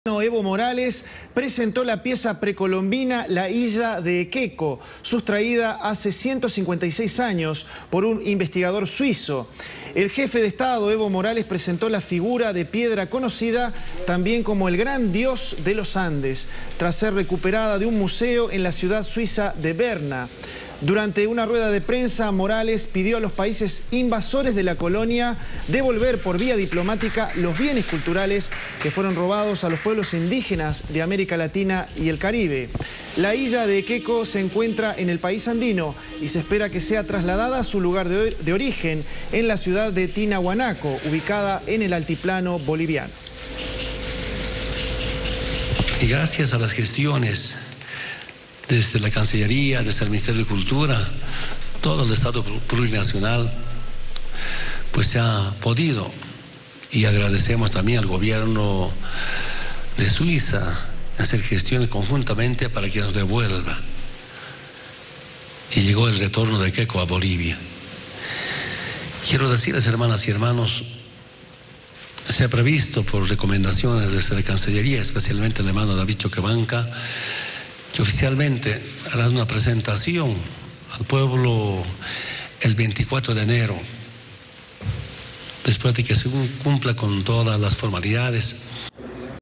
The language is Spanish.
Evo Morales presentó la pieza precolombina La Isla de Ekeko, sustraída hace 156 años por un investigador suizo. El jefe de Estado, Evo Morales, presentó la figura de piedra conocida también como el Gran Dios de los Andes, tras ser recuperada de un museo en la ciudad suiza de Berna. Durante una rueda de prensa, Morales pidió a los países invasores de la colonia devolver por vía diplomática los bienes culturales que fueron robados a los pueblos indígenas de América Latina y el Caribe. La isla de Ekeko se encuentra en el país andino y se espera que sea trasladada a su lugar de origen en la ciudad de Tinahuanaco, ubicada en el altiplano boliviano. Y gracias a las gestiones desde la Cancillería, desde el Ministerio de Cultura, todo el Estado plurinacional, pues se ha podido. Y agradecemos también al gobierno de Suiza hacer gestiones conjuntamente para que nos devuelva. Y llegó el retorno de Ekeko a Bolivia. Quiero decirles, hermanas y hermanos, se ha previsto por recomendaciones desde la Cancillería, especialmente el hermano David Choquebanca, que oficialmente harán una presentación al pueblo el 24 de enero, después de que se cumpla con todas las formalidades